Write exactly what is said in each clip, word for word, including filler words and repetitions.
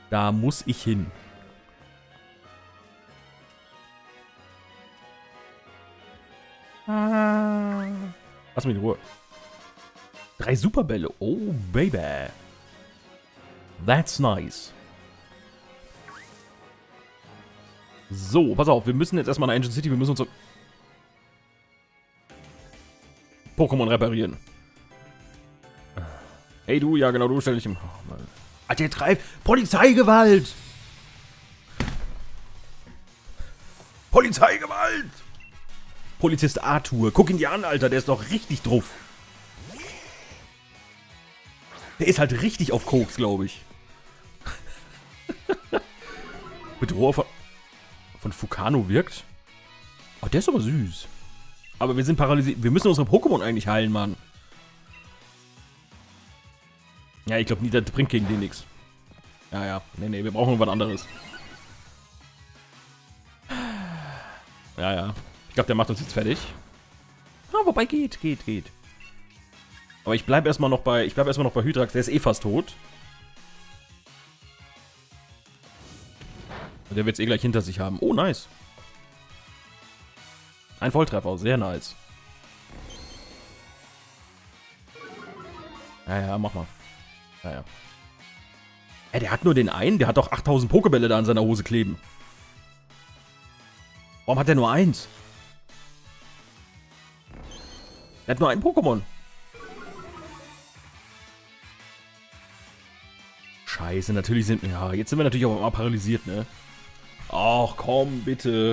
Da muss ich hin. Ah. Lass mich in Ruhe. Drei Superbälle. Oh, Baby. That's nice. So, pass auf. Wir müssen jetzt erstmal nach Ancient City. Wir müssen uns Pokémon reparieren. Hey du, ja genau, du stell dich im... Oh, Mann. Alter, jetzt greif... Polizeigewalt! Polizeigewalt! Polizist Arthur. Guck ihn dir an, Alter. Der ist doch richtig drauf. Der ist halt richtig auf Koks, glaube ich. Bedrohung von, von Fukano wirkt. Oh, der ist aber süß. Aber wir sind paralysiert. Wir müssen unsere Pokémon eigentlich heilen, Mann. Ja, ich glaube, das bringt gegen den nichts. Ja, ja. Nee, nee, wir brauchen was anderes. Ja, ja. Ich glaube, der macht uns jetzt fertig. Ah, wobei geht, geht, geht. Aber ich bleibe erstmal noch bei. Ich bleibe erstmal noch bei Hydраx, der ist eh fast tot. Und der wird es eh gleich hinter sich haben. Oh, nice. Ein Volltreffer, sehr nice. Ja, ja, mach mal. Ja, ja. Ey, der hat nur den einen, der hat doch achttausend Pokébälle da an seiner Hose kleben. Warum hat der nur eins? Der hat nur ein Pokémon. Scheiße, natürlich sind... Ja, jetzt sind wir natürlich auch mal paralysiert, ne? Ach, komm, bitte.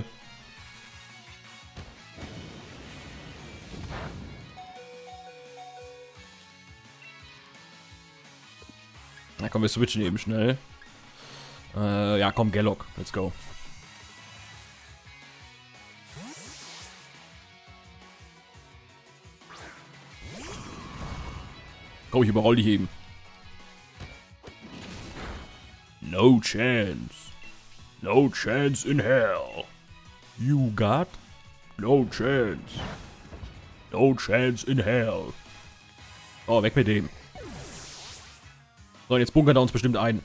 Na komm, wir switchen eben schnell. Äh, ja, komm, Gallok. Let's go. Komm, ich überroll dich eben. No chance. No chance in hell. You got? No chance. No chance in hell. Oh, weg mit dem. So, und jetzt bunkert er uns bestimmt ein.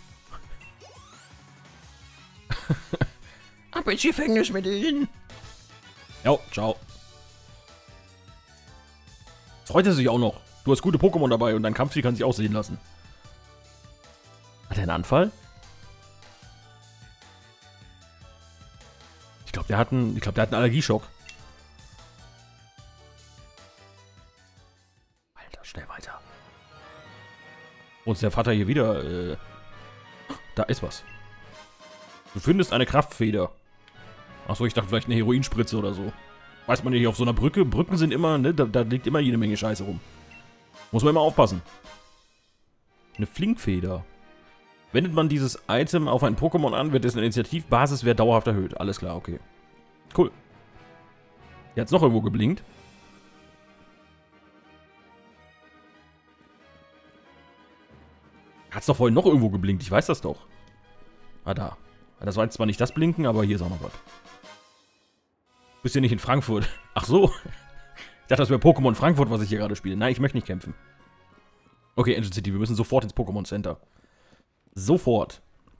Ab ins Gefängnis mit ihnen. Jo, ciao. Freut er sich auch noch. Du hast gute Pokémon dabei und dein Kampfstil kann sich auch sehen lassen. Hat er einen Anfall? Ich glaube, der hat einen, ich glaube, der hat einen Allergieschock. Alter, schnell weiter. Und ist der Vater hier wieder, äh, da ist was. Du findest eine Kraftfeder. Achso, ich dachte vielleicht eine Heroinspritze oder so. Weiß man ja hier auf so einer Brücke. Brücken sind immer, ne, da, da liegt immer jede Menge Scheiße rum. Muss man immer aufpassen. Eine Flinkfeder. Wendet man dieses Item auf ein Pokémon an, wird dessen Initiativbasiswert dauerhaft erhöht. Alles klar, okay. Cool. Hier hat es noch irgendwo geblinkt. Hat es doch vorhin noch irgendwo geblinkt, ich weiß das doch. Ah, da. Das war jetzt zwar nicht das Blinken, aber hier ist auch noch was. Bist ja nicht in Frankfurt. Ach so. Ich dachte, das wäre Pokémon Frankfurt, was ich hier gerade spiele. Nein, ich möchte nicht kämpfen. Okay, Ancient City, wir müssen sofort ins Pokémon Center. Sofort.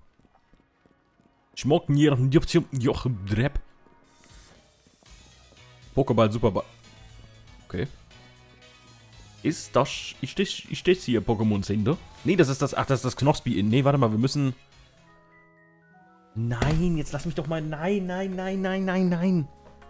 Pokéball, Superball. Okay. Ist das... Ist das, ist das hier Pokémon Center? Nee, das ist das... Ach, das ist das Knoxby Inn. Nee, warte mal, wir müssen... Nein, jetzt lass mich doch mal... Nein, nein, nein, nein, nein, nein.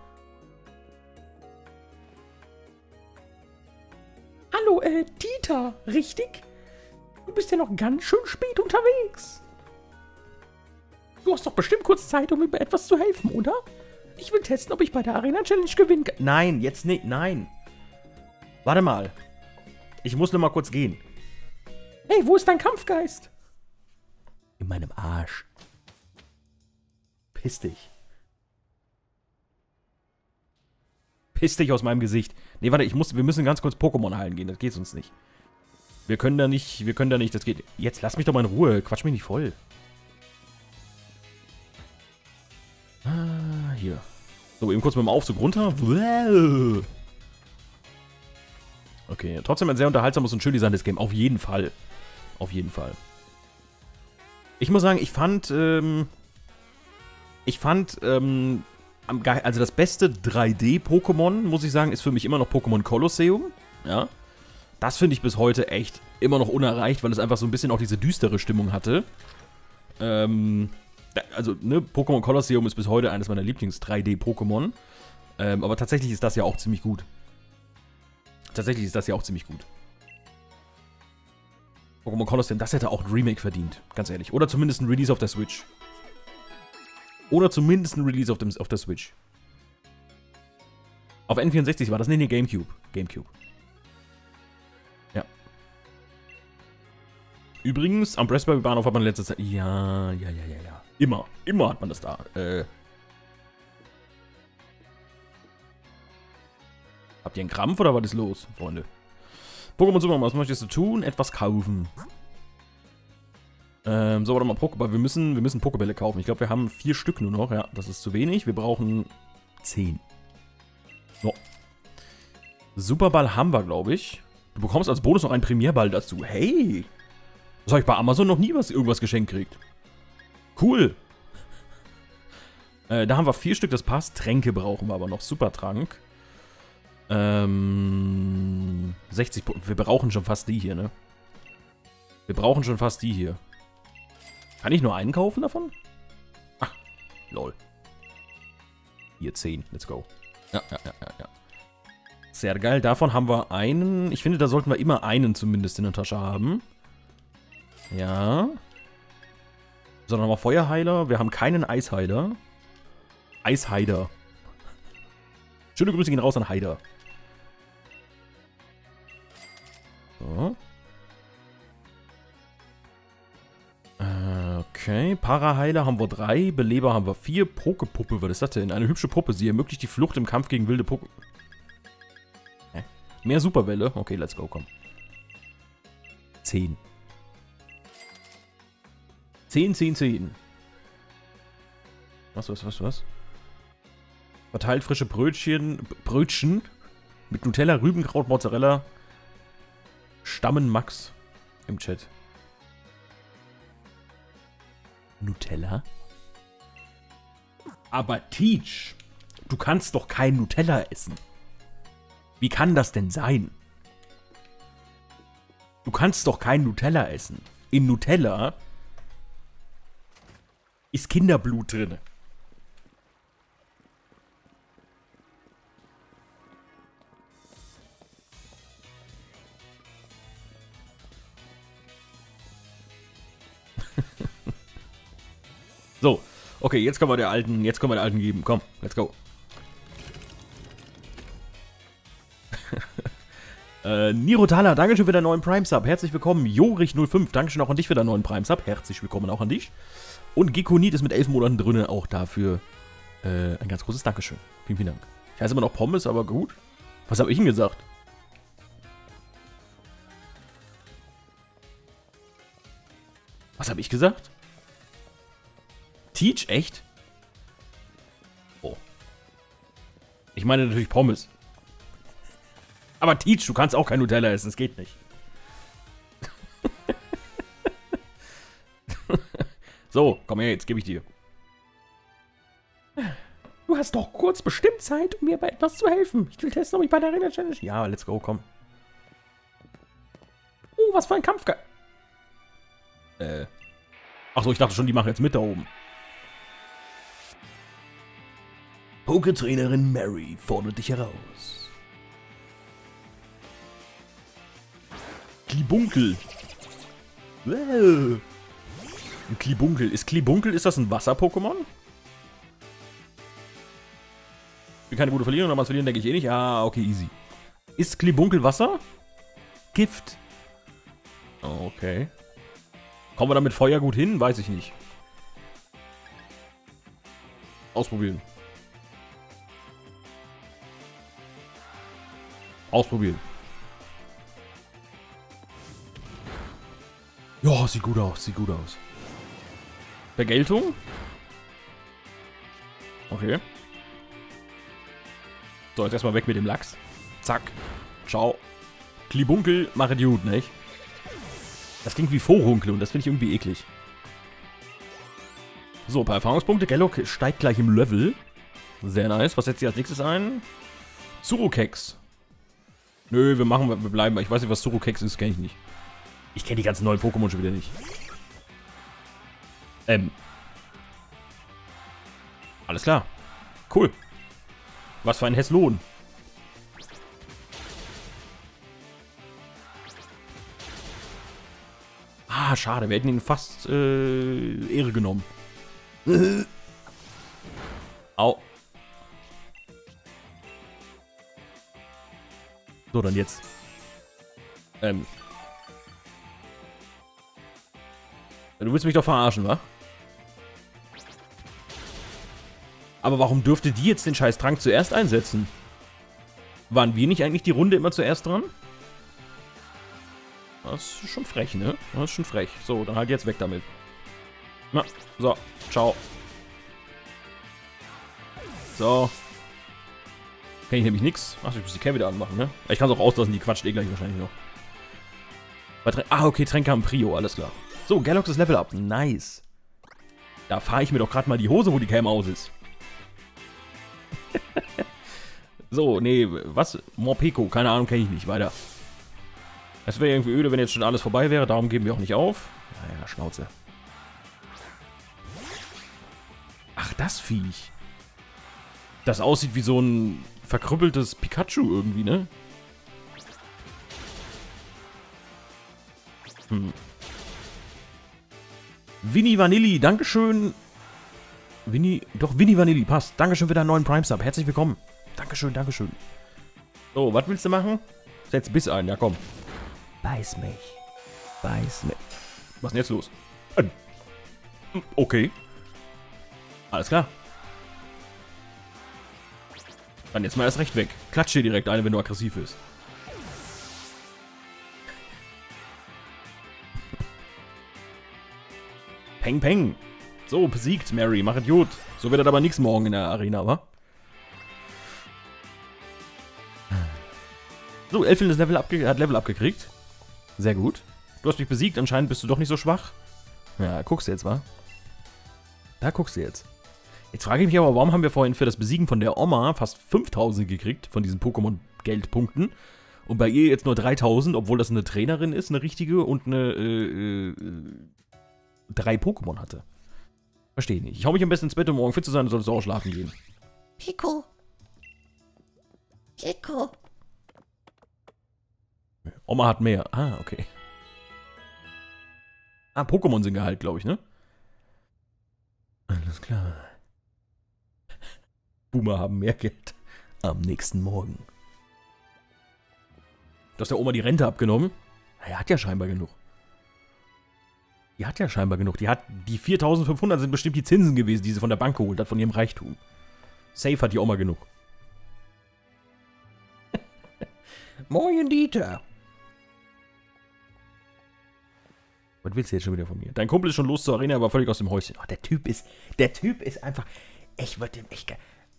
Hallo, äh, Dieter, richtig? Du bist ja noch ganz schön spät unterwegs. Du hast doch bestimmt kurz Zeit, um mir bei etwas zu helfen, oder? Ich will testen, ob ich bei der Arena Challenge gewinnen kann. Nein, jetzt nicht, nein. Warte mal. Ich muss nur mal kurz gehen. Hey, wo ist dein Kampfgeist? In meinem Arsch. Piss dich. Piss dich aus meinem Gesicht. Nee, warte, ich muss, wir müssen ganz kurz Pokémon heilen gehen. Das geht uns nicht. Wir können da nicht, wir können da nicht, das geht... Jetzt lass mich doch mal in Ruhe. Quatsch mich nicht voll. Ah, hier. So, eben kurz mit dem Aufzug runter. Okay, trotzdem ein sehr unterhaltsames und schön designtes Game. Auf jeden Fall. Auf jeden Fall. Ich muss sagen, ich fand, ähm, ich fand, ähm, am geil, also das beste drei D-Pokémon, muss ich sagen, ist für mich immer noch Pokémon Colosseum. Ja. Das finde ich bis heute echt immer noch unerreicht, weil es einfach so ein bisschen auch diese düstere Stimmung hatte. Ähm, also, ne, Pokémon Colosseum ist bis heute eines meiner Lieblings-drei D-Pokémon. Ähm, aber tatsächlich ist das ja auch ziemlich gut. Tatsächlich ist das ja auch ziemlich gut. Pokémon Colosseum, das hätte auch ein Remake verdient, ganz ehrlich. Oder zumindest ein Release auf der Switch. Oder zumindest ein Release auf, dem, auf der Switch. Auf N vierundsechzig war das, nee, nee, Gamecube. Gamecube. Ja. Übrigens, am Raspberry Bahnhof hat man in letzter Zeit... Ja, ja, ja, ja, ja. Immer, immer hat man das da. Äh... Habt ihr einen Krampf oder was ist los, Freunde? Pokémon Super, was möchtest du tun? Etwas kaufen. Ähm, so, warte mal, Pokéball. Wir müssen, wir müssen Pokébälle kaufen. Ich glaube, wir haben vier Stück nur noch. Ja, das ist zu wenig. Wir brauchen zehn. So. Superball haben wir, glaube ich. Du bekommst als Bonus noch einen Premierball dazu. Hey! Das habe ich bei Amazon noch nie was, irgendwas geschenkt gekriegt. Cool. Äh, da haben wir vier Stück, das passt. Tränke brauchen wir aber noch. Supertrank. Ähm, sechzig, wir brauchen schon fast die hier, ne? Wir brauchen schon fast die hier. Kann ich nur einen kaufen davon? Ach, lol. Hier, zehn, let's go. Ja, ja, ja, ja, ja. Sehr geil, davon haben wir einen. Ich finde, da sollten wir immer einen zumindest in der Tasche haben. Ja. So, dann haben wir Feuerheiler. Wir haben keinen Eisheiler. Eisheider. Schöne Grüße gehen raus an Heider. So. Okay, Paraheiler haben wir drei, Beleber haben wir vier, Pokepuppe, was ist das denn? Eine hübsche Puppe, sie ermöglicht die Flucht im Kampf gegen wilde Poke... Hä? Mehr Superwelle? Okay, let's go, komm. zehn. zehn, zehn, zehn. Was, was, was, was? Verteilt frische Brötchen, Brötchen mit Nutella, Rübenkraut, Mozzarella, Stammen Max im Chat. Nutella? Aber Teach, du kannst doch kein Nutella essen. Wie kann das denn sein? Du kannst doch kein Nutella essen. In Nutella ist Kinderblut drin. So, okay, jetzt können wir der alten, jetzt können wir der alten geben. Komm, let's go. äh, Nirotala, dankeschön für den neuen Prime-Sub. Herzlich willkommen. Jorich null fünf, dankeschön auch an dich für den neuen Prime-Sub. Herzlich willkommen auch an dich. Und Gekonit ist mit elf Monaten drin, auch dafür äh, ein ganz großes Dankeschön. Vielen, vielen Dank. Ich heiße immer noch Pommes, aber gut. Was habe ich denn gesagt? Was habe ich gesagt? Teach? Echt? Oh. Ich meine natürlich Pommes. Aber Teach, du kannst auch kein Nutella essen, das geht nicht. So, komm her, jetzt gebe ich dir. Du hast doch kurz bestimmt Zeit, um mir bei etwas zu helfen. Ich will testen, ob ich bei der Arena Challenge... Ja, let's go, komm. Oh, was für ein Kampf... Äh. Achso, ich dachte schon, die machen jetzt mit da oben. Poketrainerin Mary fordert dich heraus. Klibunkel. Wow. Ein Klibunkel. Ist Klibunkel, ist das ein Wasser-Pokémon? Ich bin keine gute Verliererin, aber ans Verlieren denke ich eh nicht. Ah, okay, easy. Ist Klibunkel Wasser? Gift. Okay. Kommen wir da mit Feuer gut hin? Weiß ich nicht. Ausprobieren. Ausprobieren. Ja, sieht gut aus, sieht gut aus. Vergeltung? Okay. So, jetzt erstmal weg mit dem Lachs. Zack. Ciao. Klibunkel, mache gut, nicht? Das klingt wie Vorunkel und das finde ich irgendwie eklig. So, ein paar Erfahrungspunkte. Gellok steigt gleich im Level. Sehr nice. Was setzt sie als nächstes ein? Zurukex. Nö, wir machen, wir bleiben. Ich weiß nicht, was Zurukex ist, kenne ich nicht. Ich kenne die ganzen neuen Pokémon schon wieder nicht. Ähm. Alles klar. Cool. Was für ein Hesslohn. Ah, schade. Wir hätten ihn fast äh, Ehre genommen. Au. So, dann jetzt. Ähm. Du willst mich doch verarschen, wa? Aber warum dürfte die jetzt den scheiß Trank zuerst einsetzen? Waren wir nicht eigentlich die Runde immer zuerst dran? Das ist schon frech, ne? Das ist schon frech. So, dann halt jetzt weg damit. Na, so, ciao. So. Kann ich nämlich nix. Ach, ich muss die Cam wieder anmachen, ne? Ich kann es auch auslassen, die quatscht eh gleich wahrscheinlich noch. Ah, okay, Tränke haben Prio, alles klar. So, Galox ist Level Up. Nice. Da fahre ich mir doch gerade mal die Hose, wo die Cam aus ist. So, nee, was? Morpeko, keine Ahnung, kenne ich nicht. Weiter. Es wäre irgendwie öde, wenn jetzt schon alles vorbei wäre. Darum geben wir auch nicht auf. Naja, Schnauze. Ach, das Viech. Das aussieht wie so ein verkrüppeltes Pikachu irgendwie, ne? Hm. Winnie Vanilli, Dankeschön. Winnie, doch, Winnie Vanilli, passt. Dankeschön für deinen neuen Prime-Sub. Herzlich willkommen. Dankeschön, Dankeschön. So, was willst du machen? Setz Biss ein, ja komm. Beiß mich. Beiß mich. Was ist denn jetzt los? Ähm. Okay. Alles klar. Dann jetzt mal erst recht weg. Klatsche dir direkt eine, wenn du aggressiv bist. Peng, peng. So, besiegt Mary. Mach es gut. So wird das aber nichts morgen in der Arena, wa? So, Elfin ist Level abge hat Level abgekriegt. Sehr gut. Du hast mich besiegt. Anscheinend bist du doch nicht so schwach. Ja, guckst du jetzt, wa? Da guckst du jetzt. Jetzt frage ich mich aber, warum haben wir vorhin für das Besiegen von der Oma fast fünftausend gekriegt von diesen Pokémon-Geldpunkten und bei ihr jetzt nur dreitausend, obwohl das eine Trainerin ist, eine richtige und eine äh, äh, drei Pokémon hatte. Verstehe nicht. Ich hau mich am besten ins Bett, um morgen fit zu sein, dann solltest du auch schlafen gehen. Pico. Pico. Oma hat mehr. Ah, okay. Ah, Pokémon sind geheilt, glaube ich, ne? Alles klar. Boomer haben mehr Geld am nächsten Morgen. Du hast der Oma die Rente abgenommen? Er hat ja scheinbar genug. Die hat ja scheinbar genug. Die hat die viertausendfünfhundert sind bestimmt die Zinsen gewesen, die sie von der Bank geholt hat, von ihrem Reichtum. Safe hat die Oma genug. Moin, Dieter. Was willst du jetzt schon wieder von mir? Dein Kumpel ist schon los zur Arena, aber völlig aus dem Häuschen. Oh, der Typ ist, der Typ ist einfach, ich würde dem echt...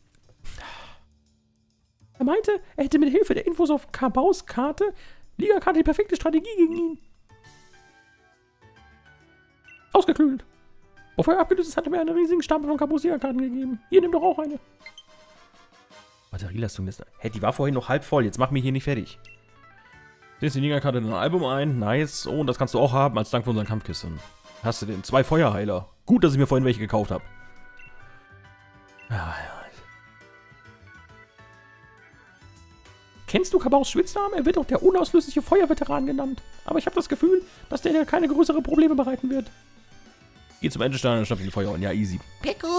Er meinte, er hätte mit Hilfe der Infos auf Kabaus Karte, Liga-Karte, die perfekte Strategie gegen ihn. Ausgeklügelt. Bevor er abgelöst ist, hat er mir einen riesigen Stapel von Kabaus Liga-Karten gegeben. Hier, nimm doch auch eine. Batterielastung ist... Hey, die war vorhin noch halb voll, jetzt mach mich hier nicht fertig. Setzt die Liga-Karte in ein Album ein, nice. Oh, und das kannst du auch haben, als Dank für unseren Kampfkisten. Hast du den? Zwei Feuerheiler. Gut, dass ich mir vorhin welche gekauft habe. Ja, ja. Kennst du Kabaus Schwitznamen? Er wird auch der unauslösliche Feuerveteran genannt. Aber ich habe das Gefühl, dass der dir keine größeren Probleme bereiten wird. Geh zum Endestein und schnapp den Feuer an. Ja, easy. Pico.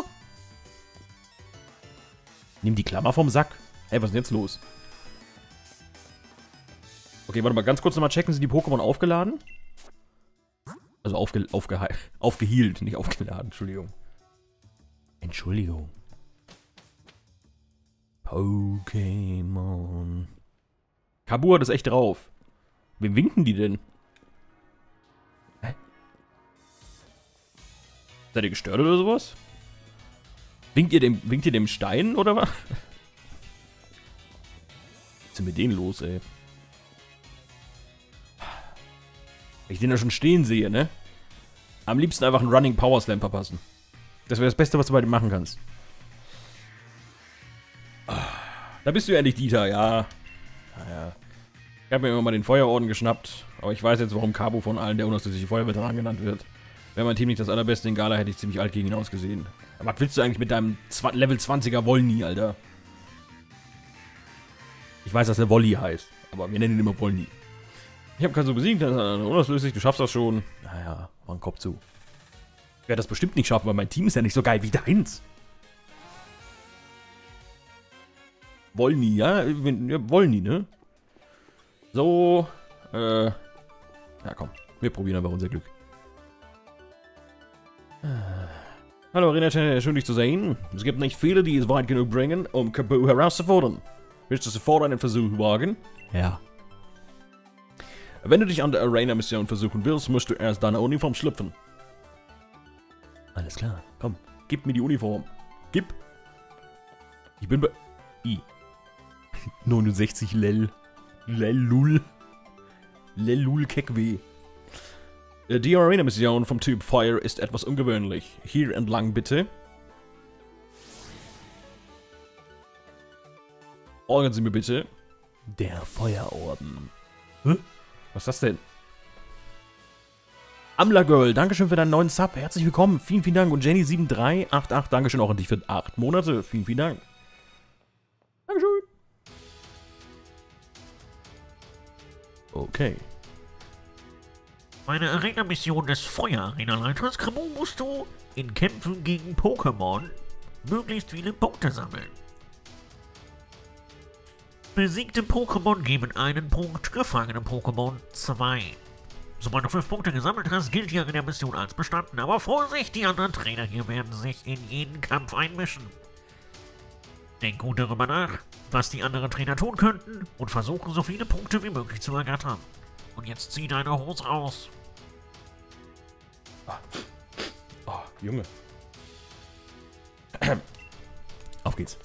Nimm die Klammer vom Sack. Hey, was ist denn jetzt los? Okay, warte mal, ganz kurz nochmal checken. Sind die Pokémon aufgeladen? Also aufge aufge aufgehealt, nicht aufgeladen. Entschuldigung. Entschuldigung. Pokémon. Kabu hat es echt drauf. Wem winken die denn? Hä? Seid ihr gestört oder sowas? Winkt ihr dem, winkt ihr dem Stein oder was? Was ist denn mit denen los, ey? Wenn ich den da schon stehen sehe, ne? Am liebsten einfach einen Running Power Slam verpassen. Das wäre das Beste, was du bei dem machen kannst. Da bist du ja endlich, Dieter, ja. Naja. Ich habe mir immer mal den Feuerorden geschnappt, aber ich weiß jetzt, warum Cabo von allen der unausdrückliche Feuerveteran genannt wird. Wäre mein Team nicht das allerbeste in Gala, hätte ich ziemlich alt gegen ihn ausgesehen. Aber was willst du eigentlich mit deinem Level zwanziger Wolny, Alter? Ich weiß, dass der Wolli heißt, aber wir nennen ihn immer Wolny. Ich habe keinen so besiegt, das ist unauslöslich, du schaffst das schon. Naja, mach einen Kopf zu. Ich werde das bestimmt nicht schaffen, weil mein Team ist ja nicht so geil wie deins. Wolny, ja? ja Wolny, ne? So, äh, ja komm, wir probieren aber unser Glück. Hallo Arena, schön dich zu sehen. Es gibt nicht viele, die es weit genug bringen, um Kaboo herauszufordern. Willst du sofort einen Versuch wagen? Ja. Wenn du dich an der Arena-Mission versuchen willst, musst du erst deine Uniform schlüpfen. Alles klar, komm, gib mir die Uniform. Gib. Ich bin bei... I. neunundsechzig Lel. Lelul. Lelul Kekwe. Die Arena-Mission vom Typ Fire ist etwas ungewöhnlich. Hier entlang bitte. Orgeln Sie mir bitte. Der Feuerorden. Hä? Was ist das denn? Amla Girl, dankeschön für deinen neuen Sub. Herzlich willkommen. Vielen, vielen Dank. Und Jenny sieben drei acht acht, dankeschön auch an dich für acht Monate. Vielen, vielen Dank. Dankeschön. Okay. Meine Arena-Mission des Feuer-Arena-Leiters Kaboo musst du in Kämpfen gegen Pokémon möglichst viele Punkte sammeln. Besiegte Pokémon geben einen Punkt, gefangene Pokémon zwei. Sobald du fünf Punkte gesammelt hast, gilt die Arena-Mission als bestanden. Aber Vorsicht, die anderen Trainer hier werden sich in jeden Kampf einmischen. Denk gut darüber nach, was die anderen Trainer tun könnten und versuchen, so viele Punkte wie möglich zu ergattern. Und jetzt zieh deine Hose aus. Oh, oh Junge. Auf geht's.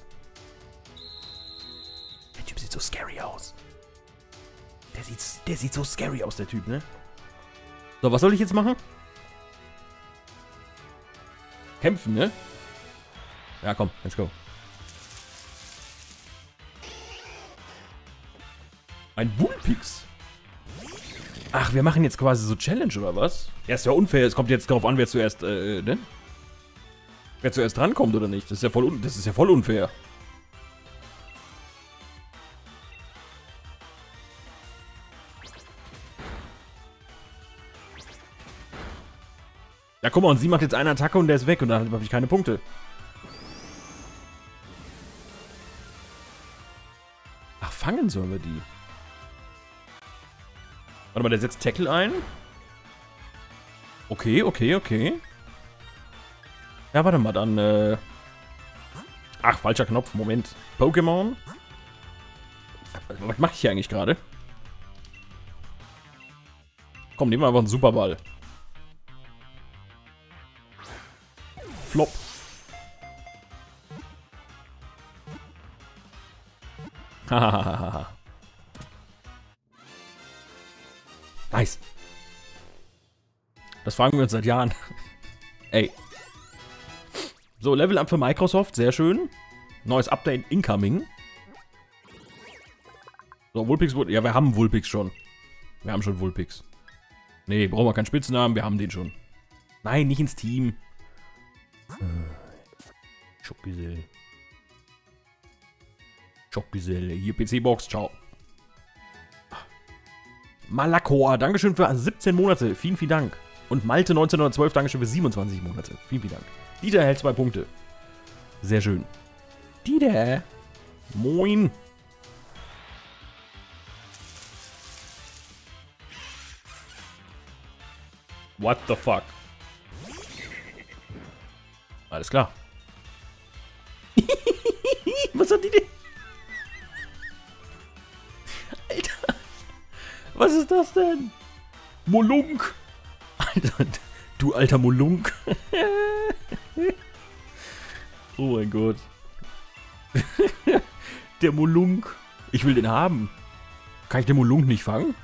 Der Typ sieht so scary aus. Der sieht, der sieht so scary aus, der Typ, ne? So, was soll ich jetzt machen? Kämpfen, ne? Ja, komm, let's go. Ein Wulpix. Ach, wir machen jetzt quasi so Challenge, oder was? Ja, ist ja unfair. Es kommt jetzt darauf an, wer zuerst, äh, ne? Wer zuerst drankommt, oder nicht? Das ist ja voll, un das ist ja voll unfair. Ja, guck mal, und sie macht jetzt eine Attacke und der ist weg und dann habe ich keine Punkte. Ach, fangen sollen wir die. Warte mal, der setzt Tackle ein. Okay, okay, okay. Ja, warte mal, dann, äh... Ach, falscher Knopf, Moment. Pokémon. Was mache ich hier eigentlich gerade? Komm, nehmen wir einfach einen Superball. Flop. Hahaha. Nice. Das fragen wir uns seit Jahren. Ey. So, Level Up für Microsoft, sehr schön. Neues Update incoming. So, Wulpix wurde... Ja, wir haben Wulpix schon. Wir haben schon Wulpix. Nee, brauchen wir keinen Spitznamen, wir haben den schon. Nein, nicht ins Team. Schockgesell. Schockgesell. Hier P C-Box, ciao. Malakor, dankeschön für siebzehn Monate. Vielen, vielen Dank. Und Malte neunzehnhundertzwölf, dankeschön für siebenundzwanzig Monate. Vielen, vielen Dank. Dieter erhält zwei Punkte. Sehr schön. Dieter. Moin. What the fuck? Alles klar. Was hat die denn? Alter. Was ist das denn? Molunk. Alter, du alter Molunk. Oh mein Gott. Der Molunk. Ich will den haben. Kann ich den Molunk nicht fangen?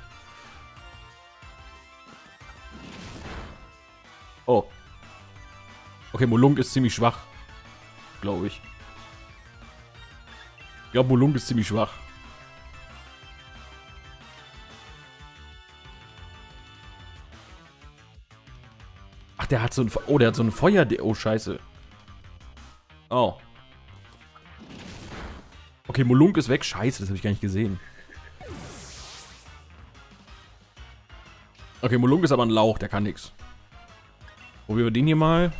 Oh. Okay, Molunk ist ziemlich schwach. Glaube ich. Ich glaube, Molunk ist ziemlich schwach. Ach, der hat so ein... Oh, der hat so ein Feuer... Oh, scheiße. Oh. Okay, Molunk ist weg. Scheiße, das habe ich gar nicht gesehen. Okay, Molunk ist aber ein Lauch. Der kann nichts. Probieren wir den hier mal.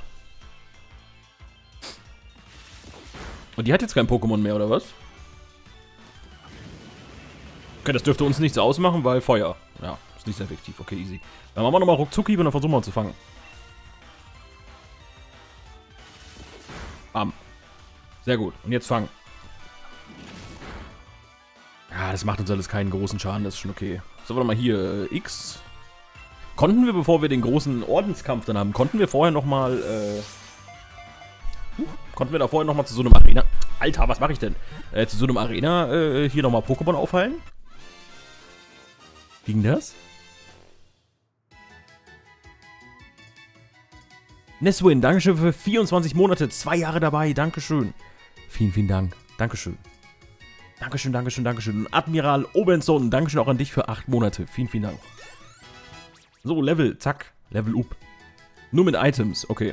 Und die hat jetzt kein Pokémon mehr, oder was? Okay, das dürfte uns nichts ausmachen, weil Feuer. Ja, ist nicht sehr effektiv. Okay, easy. Dann machen wir nochmal Ruckzucki und dann versuchen wir zu fangen. Bam. Sehr gut. Und jetzt fangen. Ja, das macht uns alles keinen großen Schaden. Das ist schon okay. So, warte mal hier. Äh, X. Konnten wir, bevor wir den großen Ordenskampf dann haben, konnten wir vorher nochmal, äh... Konnten wir da vorher nochmal zu so einem Arena... Alter, was mache ich denn? Äh, zu so einem Arena, äh, hier nochmal Pokémon aufheilen? Ging das? Neswin, Dankeschön für vierundzwanzig Monate, zwei Jahre dabei, Dankeschön. Vielen, vielen Dank, Dankeschön. Dankeschön, Dankeschön, Dankeschön. Und Admiral Obenson, Dankeschön auch an dich für acht Monate, vielen, vielen Dank. So, Level, zack, Level up. Nur mit Items, okay.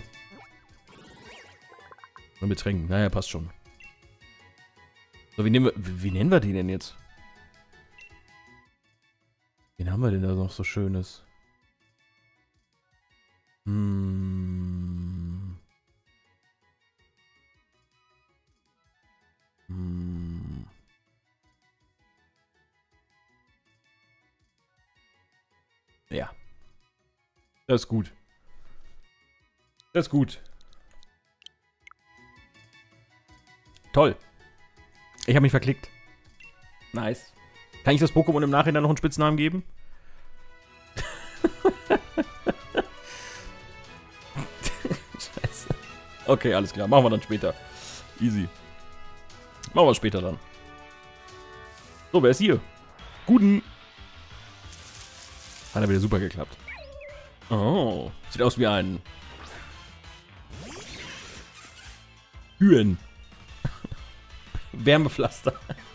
Nur mit Tränken, naja, passt schon. So, wie nehmen wir, wie nennen wir den denn jetzt? Wen haben wir denn da noch so Schönes? Hm. Hm. Ja. Das ist gut. Das ist gut. Toll. Ich habe mich verklickt. Nice. Kann ich das Pokémon im Nachhinein noch einen Spitznamen geben? Scheiße. Okay, alles klar. Machen wir dann später. Easy. Machen wir später dann. So, wer ist hier? Guten. Hat er wieder super geklappt. Oh. Sieht aus wie ein... Hühn. Wärmepflaster.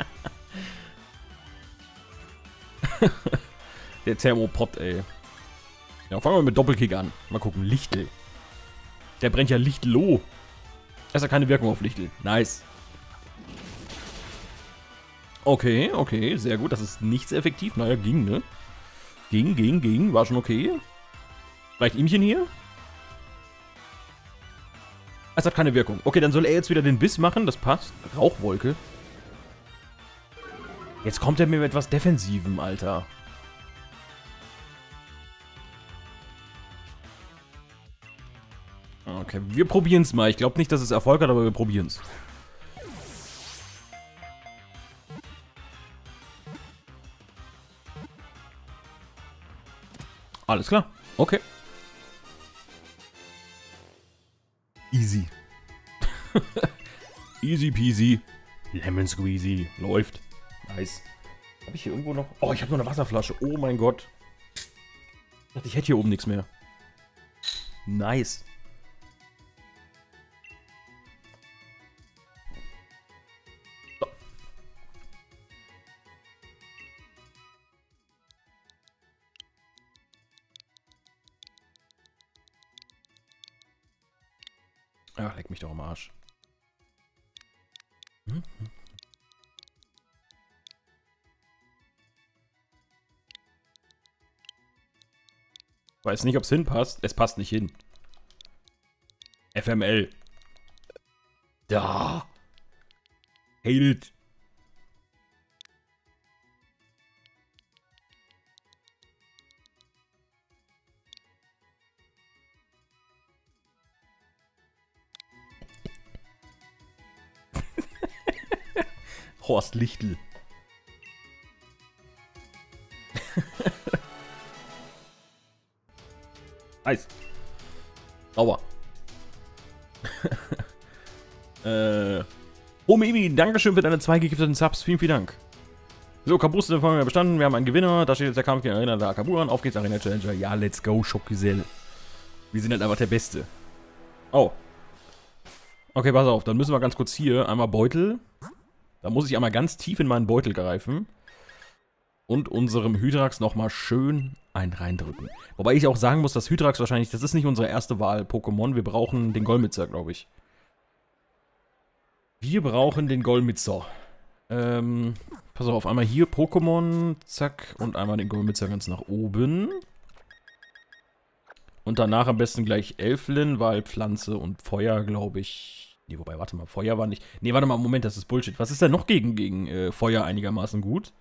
Der Thermopod, ey. Ja, fangen wir mit Doppelkick an. Mal gucken. Lichtel. Der brennt ja lichterloh. Das hat keine Wirkung auf Lichtel. Nice. Okay, okay. Sehr gut. Das ist nicht sehr effektiv. Naja, ging, ne? Ging, ging, ging. War schon okay. Vielleicht ihmchen hier? Es hat keine Wirkung. Okay, dann soll er jetzt wieder den Biss machen. Das passt. Rauchwolke. Jetzt kommt er mir mit etwas Defensivem, Alter. Okay, wir probieren es mal. Ich glaube nicht, dass es Erfolg hat, aber wir probieren es. Alles klar. Okay. Easy. Easy peasy. Lemon squeezy. Läuft. Nice. Habe ich hier irgendwo noch... Oh, ich habe nur eine Wasserflasche. Oh mein Gott. Ich dachte, ich hätte hier oben nichts mehr. Nice. So. Ach, leck mich doch am Arsch. Hm? Weiß nicht, ob es hinpasst. Es passt nicht hin. F M L. Da. Hate it. Horst Lichtl. Eis. Sauber. äh. Oh, Mimi, dankeschön für deine zwei gegifteten Subs. Vielen, vielen Dank. So, Kabuste haben wir bestanden. Wir haben einen Gewinner. Da steht jetzt der Kampf gegen Arena der Akaburan. Auf geht's, Arena Challenger. Ja, let's go, Schockgesell. Wir sind halt einfach der Beste. Oh. Okay, pass auf, dann müssen wir ganz kurz hier einmal Beutel. Da muss ich einmal ganz tief in meinen Beutel greifen. Und unserem Hydраx nochmal schön einen reindrücken. Wobei ich auch sagen muss, dass Hydраx wahrscheinlich, das ist nicht unsere erste Wahl-Pokémon. Wir brauchen den Golmitzer, glaube ich. Wir brauchen den Golmitzer. Ähm, pass auf, einmal hier Pokémon, zack, und einmal den Golmitzer ganz nach oben. Und danach am besten gleich Elflin, weil Pflanze und Feuer, glaube ich... Nee, wobei, warte mal, Feuer war nicht... Nee, warte mal, Moment, das ist Bullshit. Was ist denn noch gegen, gegen äh, Feuer einigermaßen gut?